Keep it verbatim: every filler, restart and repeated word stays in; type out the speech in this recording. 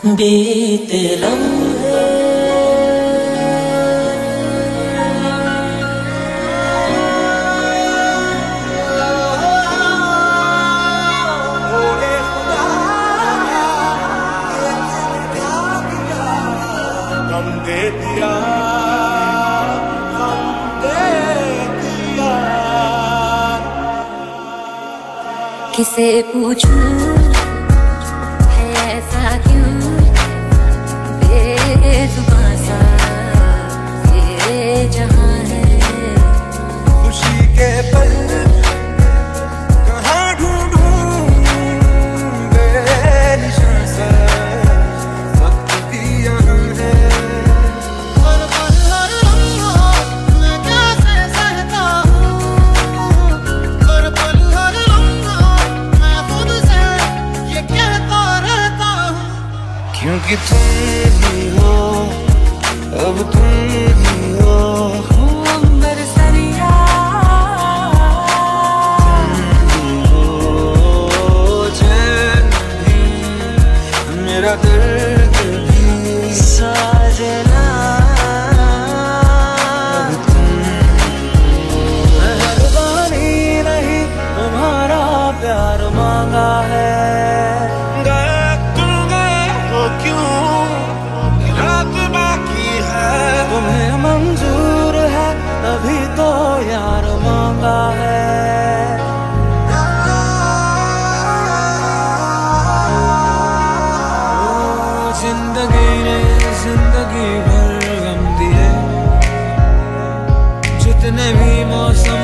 बीते लम्हे गम दे दिया, गम दे दिया। किसे पूछूं है ऐसा क्यों बेजुबां सा ये जहां है। खुशी के पल कहाँ ढूंढूं बेनिशान सा, वक्त भी यहाँ है। हर पल हर लम्हा मैं कैसे सहता हूँ, हर पल हर लम्हा मैं खुद से ये कहता रहता हूँ। क्योंकि तुम ही हो, अब तुम ही हो, अंबर सरिया तुम हो चैन भी, मेरा दर्द भी साजना। अब तुम मेहरबानी नहीं तुम्हारा प्यार मांगा है। गए तुम गए हो क्यों, रात बाकी है। तुम्हें मंजूर है तभी तो यार मांगा है। ओ, जिंदगी ने जिंदगी भर गम दिए, जितने भी मौसम